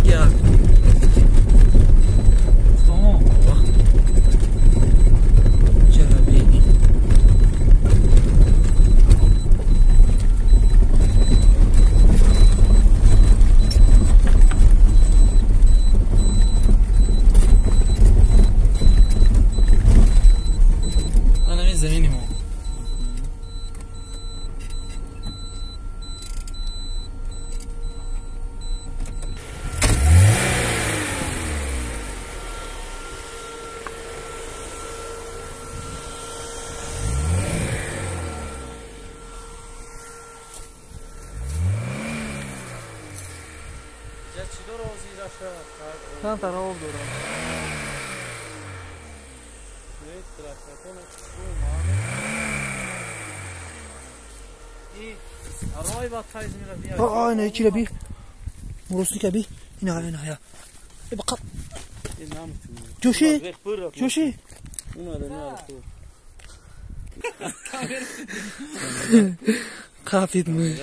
گرد چرا بینی من همین زمینی ما چند طرف دارم نه یکی رو بی مرسی که بی اینا یا بقى جوشي جوشي خافيت مي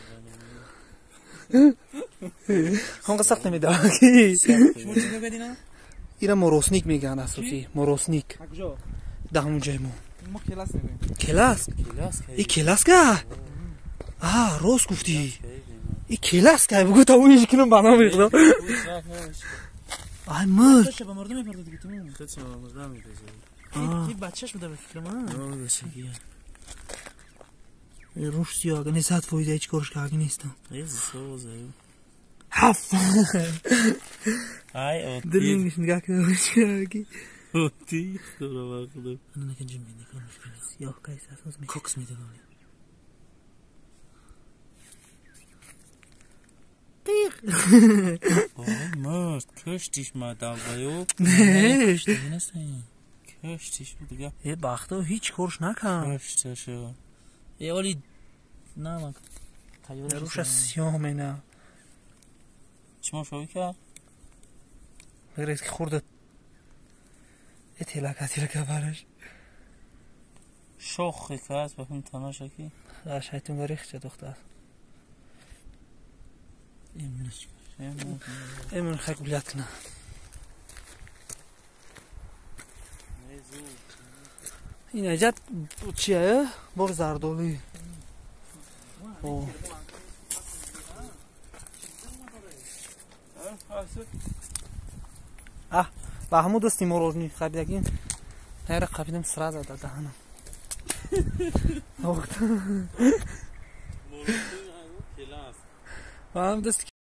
هم قصقت میده شما چی بگیدین؟ اینا موروسنیک میگن اساسی موروسنیک کجا؟ دهم جایمون ما کلاس میگیم کلاس این کلاس که راست گفتی این کلاس که بگو تا اونش کنم بنا میخوام آی مرد چه به مردم میپرده دیگه تو چه به مردم میپرده این بچهش بوده به فکر من بچگیه روش سیاه نیست فایده هیچ کارش که اگه نیستم حف ای اوتی دلینگش نگاه کنم بچگی اوتی دورا باقلو انا نکن جمعی نکنم سیاه که ایست اساس می کوکس میده بانی قیق آی مرد کشتیش مدام بایو نه کشتیش بود دیگه یه بخته هیچ کارش نکن کشتشو یه ولی نه من روش سیاه مینه چما شوی کرد؟ بگرید که خورده یه تیلکتی رو که برش شوخی که هست بکنم تماشا کی؟ در شایتون گریخ چه دختر ایمونش کرد ایمون خیلی گولیت کنه این ایجاد چیه؟ بار زردولی با همون دستی مروژنی خبیدگیم نهره خبیدم سرا زده دهنم با هم دستی